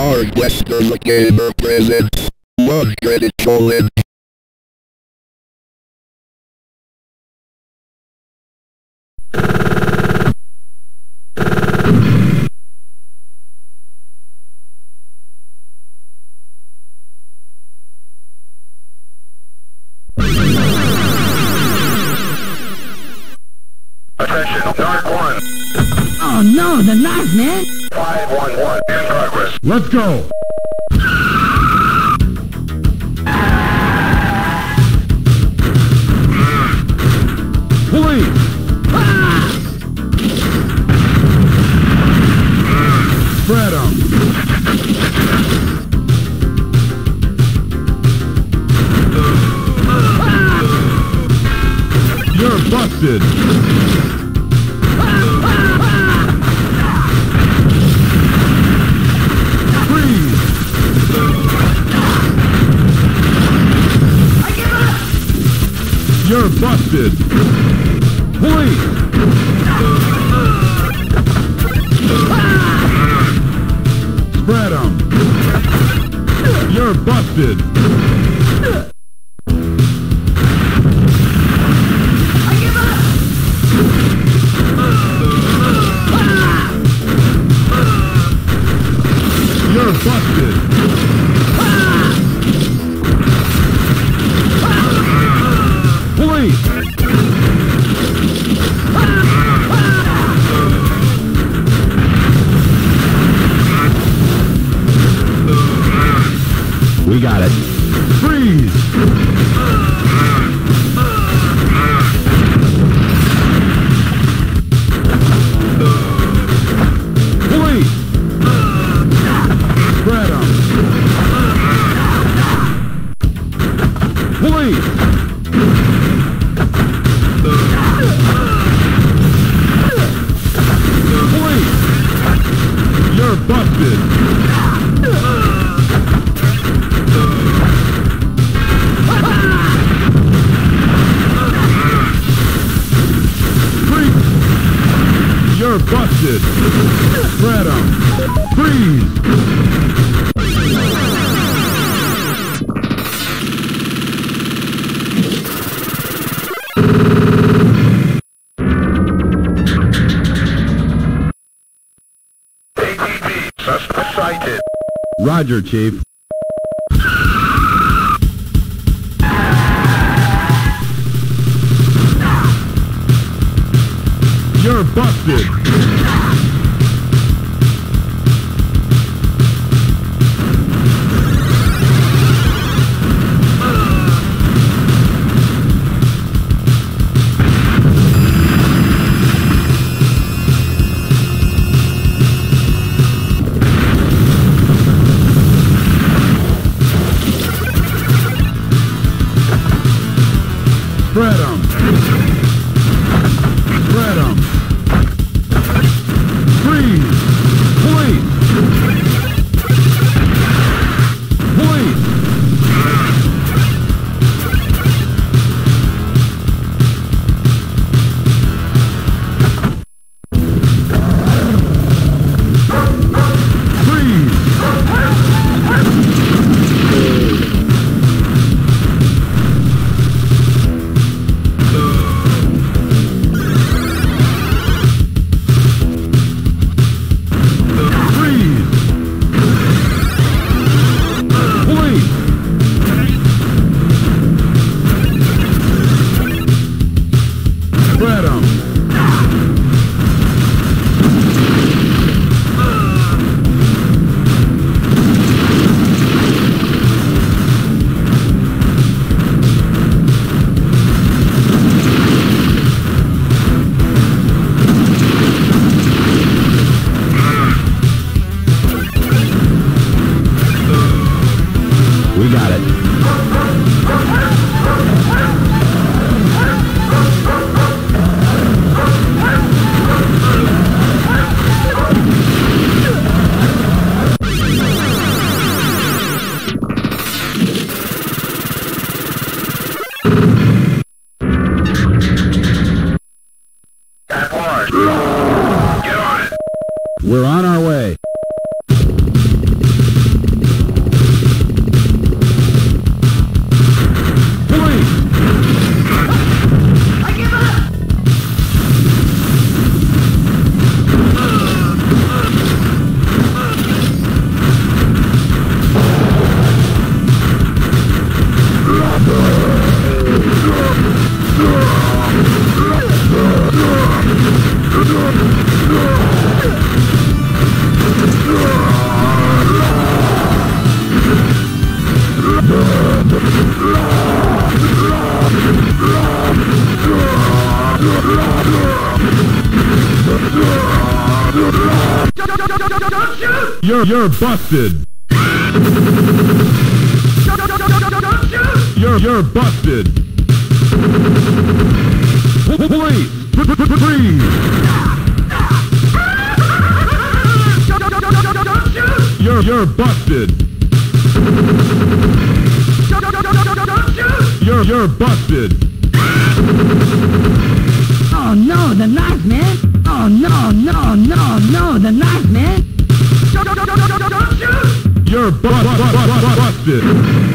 Hard Western Gamer presents One Credit Challenge. Attention, Narc 1. Oh no, the Narc, man! 511 in progress. Let's go! Police! Spread 'em! You're busted! You're busted! Police! Spread 'em! You're busted! You're busted! Police! We got it. Freeze! Police! Spread 'em! Police! Police! You're busted! You're busted! Spread 'em! Freeze! ATV, suspect sighted. Roger, Chief. You're busted! Spread 'em! Spread 'em! Freeze! Police! Police! Freeze! Spread 'em! We got it. At large. Get on it. We're on our way. You're busted. You're busted. Police, freeze. You're busted. You're busted. Oh no, the Narc, man! Oh no, the Narc, man! You're busted.